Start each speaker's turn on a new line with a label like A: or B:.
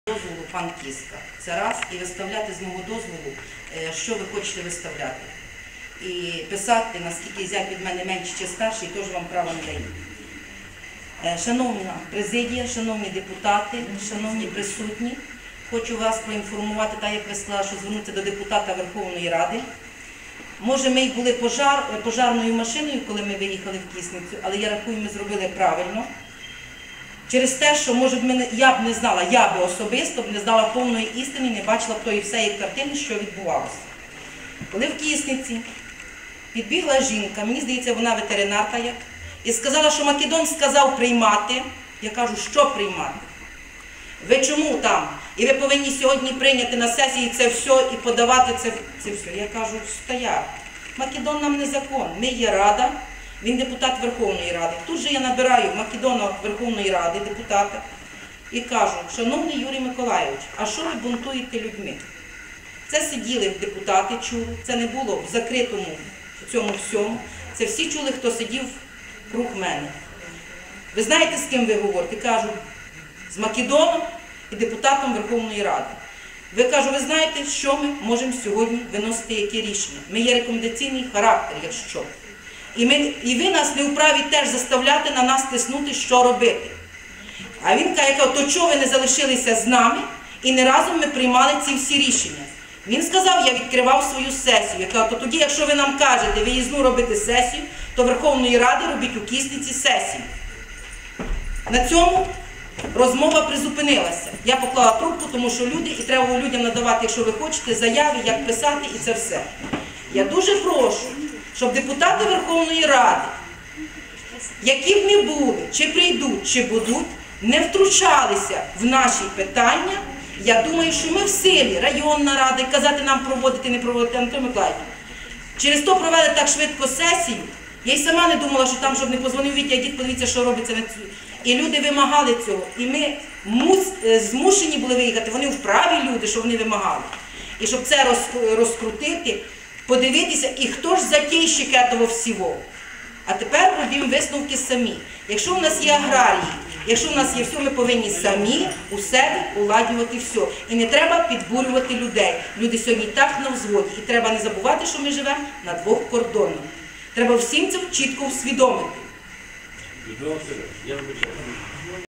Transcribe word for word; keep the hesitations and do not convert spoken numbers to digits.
A: Дозволу пан Кіска. Це раз. І виставляти з мого дозволу, що ви хочете виставляти. І писати, наскільки зять від мене менший чи старший, теж вам право не даю. Шановна президія, шановні депутати, шановні присутні, хочу вас проінформувати, так як ви сказали, що звернутися до депутата Верховної Ради. Може, ми й були пожар, пожарною машиною, коли ми виїхали в Кісницю, але я рахую, ми зробили правильно. Через те, що, може, я б не знала, я б особисто б не знала повної істини, не бачила б тої всієї картини, що відбувалося. Коли в Кісниці підбігла жінка, мені здається, вона ветеринарка як, і сказала, що Македон сказав приймати. Я кажу, що приймати? Ви чому там? І ви повинні сьогодні прийняти на сесії це все і подавати це, це все. Я кажу, стоять. Македон нам не закон. Ми є Рада, він депутат Верховної Ради. Тут же я набираю Македона Верховної Ради, депутата, і кажу, шановний Юрій Миколайович, а що ви бунтуєте людьми? Це сиділи депутати, чули, це не було в закритому в цьому всьому. Це всі чули, хто сидів круг мене. Ви знаєте, з ким ви говорите? Кажу, з Македоном і депутатом Верховної Ради. Ви, кажу, ви знаєте, що ми можемо сьогодні виносити, які рішення? Ми є рекомендаційний характер, якщо. І, ми, і ви нас не вправі теж заставляти на нас тиснути, що робити. А він каже, то чого ви не залишилися з нами і не разом ми приймали ці всі рішення? Він сказав, я відкривав свою сесію. Я кажу, то тоді, якщо ви нам кажете виїзну робити сесію, то Верховної Ради робіть у Кісниці сесію. На цьому розмова призупинилася. Я поклала трубку, тому що люди, і треба людям надавати, якщо ви хочете, заяви, як писати, і це все. Я дуже прошу, щоб депутати Верховної Ради, які б не були, чи прийдуть, чи будуть, не втручалися в наші питання. Я думаю, що ми в силі, районна рада, і казати нам проводити, не проводити, Антон Миколаївич. Через то провели так швидко сесію. Я й сама не думала, що там, щоб не позвонив Вітя, йдіть, подивіться, що робиться на цю. І люди вимагали цього. І ми мус, змушені були виїхати, вони вправі люди, що вони вимагали. І щоб це роз, розкрутити, подивитися, і хто ж затійщик этого всього. А тепер робимо висновки самі. Якщо в нас є аграрії, якщо в нас є все, ми повинні самі у себе уладнювати все. І не треба підбурювати людей. Люди сьогодні так на взводі. І треба не забувати, що ми живемо на двох кордонах. Треба всім це чітко усвідомити.